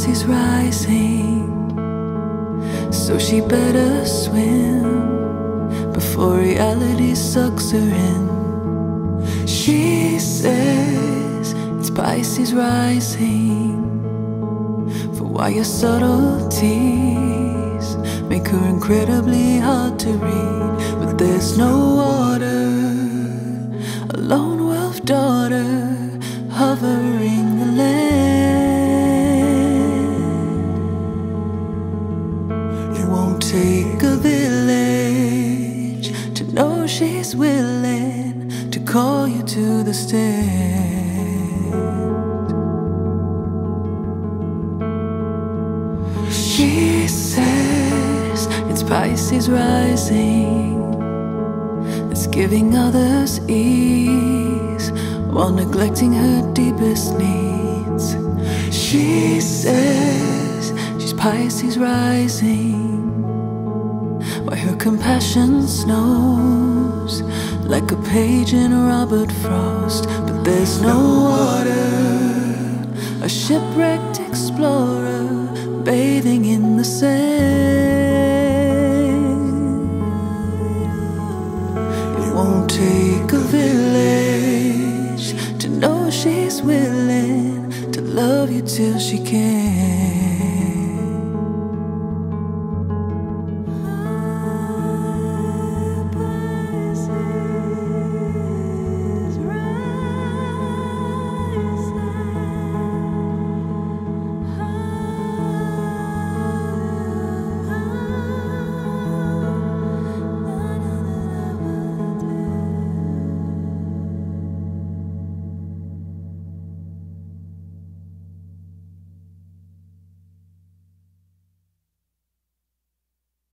Pisces rising, so she better swim before reality sucks her in. She says it's Pisces rising, for why your subtleties make her incredibly hard to read. But there's no water, a lone wolf daughter hovering the land. It won't take a village to know she's willing to call you to the stand. She says it's Pisces rising that's giving others ease while neglecting her deepest needs. She says she's Pisces rising, why her compassion snows like a page in Robert Frost. But there's no water, a shipwrecked explorer bathing in the sand. It won't take a village to know she's willing to love you till she can.